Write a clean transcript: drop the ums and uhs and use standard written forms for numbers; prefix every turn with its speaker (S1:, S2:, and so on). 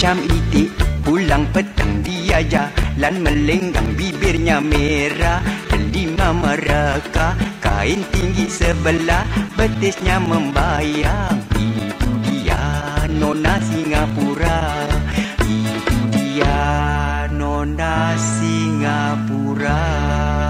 S1: macam itik, pulang petang dia jalan melenggang, bibirnya merah, delima mereka, kain tinggi sebelah, betisnya membayang. Itu dia Nona Singapura, itu dia Nona Singapura.